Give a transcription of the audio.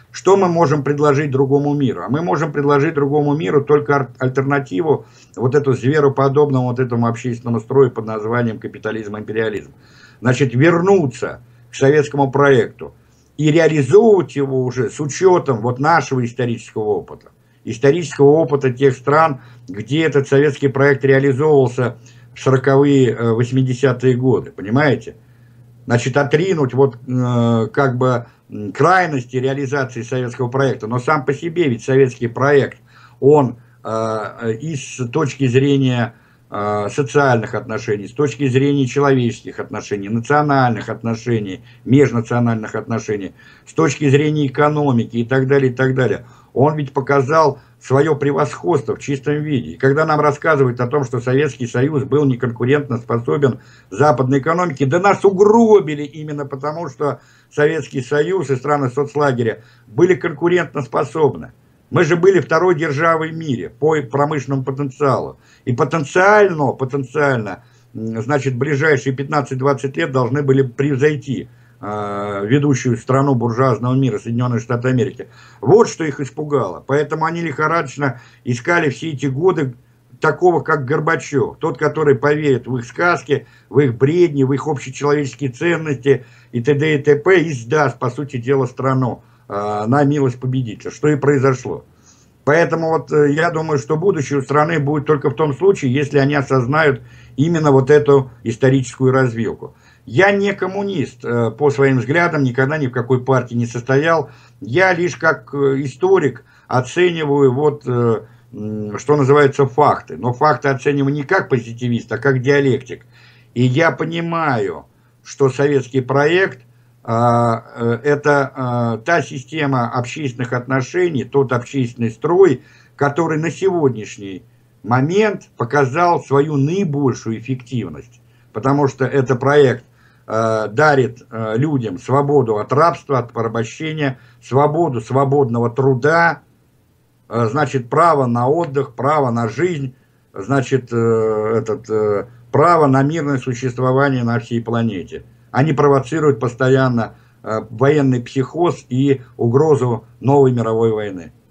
Что мы можем предложить другому миру? А мы можем предложить другому миру только альтернативу вот эту звероподобному вот этому общественному строю под названием капитализм и империализм. Значит, вернуться к советскому проекту и реализовывать его уже с учетом вот нашего исторического опыта тех стран, где этот советский проект реализовывался в 40-е, 80-е годы, понимаете? Значит, отринуть вот как бы крайности реализации советского проекта, но сам по себе ведь советский проект, он и с точки зрения социальных отношений, с точки зрения человеческих отношений, национальных отношений, межнациональных отношений, с точки зрения экономики и так далее, он ведь показал свое превосходство в чистом виде. И когда нам рассказывают о том, что Советский Союз был неконкурентно способен западной экономике, да нас угробили именно потому, что Советский Союз и страны соцлагеря были конкурентно способны. Мы же были второй державой в мире по промышленному потенциалу. И потенциально, значит, в ближайшие 15-20 лет должны были превзойти ведущую страну буржуазного мира, Соединенные Штаты Америки. Вот что их испугало. Поэтому они лихорадочно искали все эти годы такого, как Горбачев. Тот, который поверит в их сказки, в их бредни, в их общечеловеческие ценности и т.д. и т.п. и сдаст, по сути дела, страну на милость победителя, что и произошло. Поэтому вот я думаю, что будущее у страны будет только в том случае, если они осознают именно вот эту историческую развилку. Я не коммунист по своим взглядам, никогда ни в какой партии не состоял. Я лишь как историк оцениваю вот, что называется, факты. Но факты оцениваю не как позитивист, а как диалектик. И я понимаю, что советский проект это та система общественных отношений, тот общественный строй, который на сегодняшний момент показал свою наибольшую эффективность. Потому что это проект дарит людям свободу от рабства, от порабощения, свободу свободного труда, значит, право на отдых, право на жизнь, значит, право на мирное существование на всей планете. Они провоцируют постоянно военный психоз и угрозу новой мировой войны.